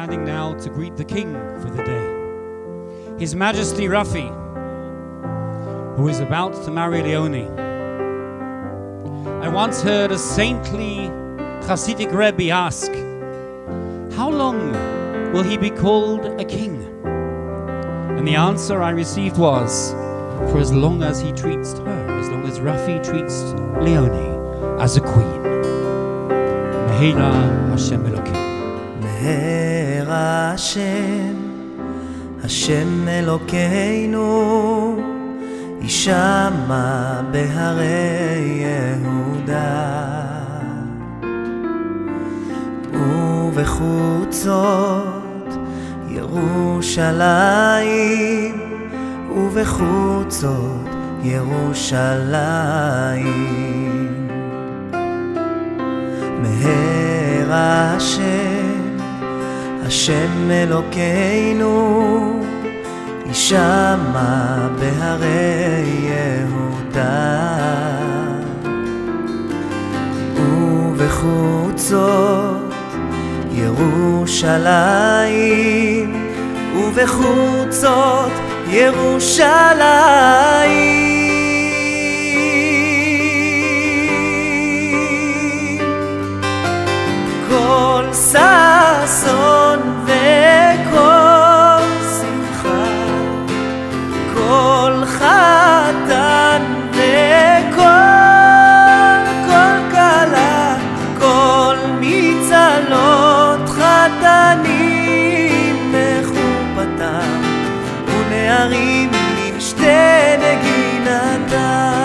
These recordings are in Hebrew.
standing now to greet the king for the day. His Majesty Rafi, who is about to marry Leonie. I once heard a saintly Hasidic Rebbe ask, how long will he be called a king? And the answer I received was, for as long as he treats her, as long as Rafi treats Leonie as a queen. Mehera Hashem Elokeinu. Mehera Hashem Elokeinu, Yishama beharei Yehuda ובחוצות ירושלים, ובחוצות ירושלים. מהרה השם אלוקינו, ישמע בהרי יהודה, ובחוצות ירושלים, ובחוצות ירושלים. כל ששון וכל שמחה, כל חתן וכל כלה, כל מצלות חתנים מחופתם ונערים עם שתי נגינתם.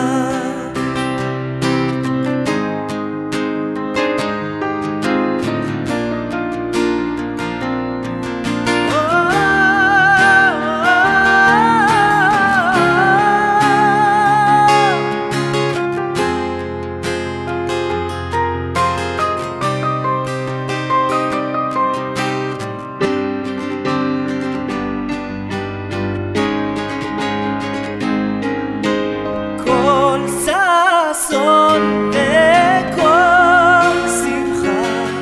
ששון וכל שמחה,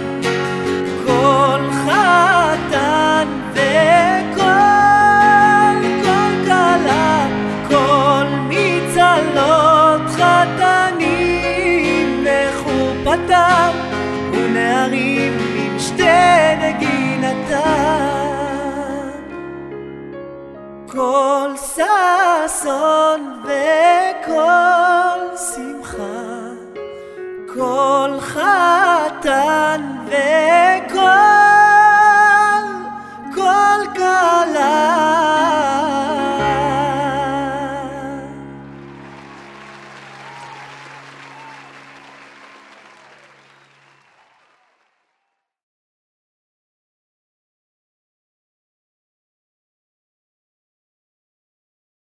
כל חתן וכל כלה, כל מצלות חתנים מחופתם ונערים עם שתי נגינתם. כל ששון וכל שמחה, כל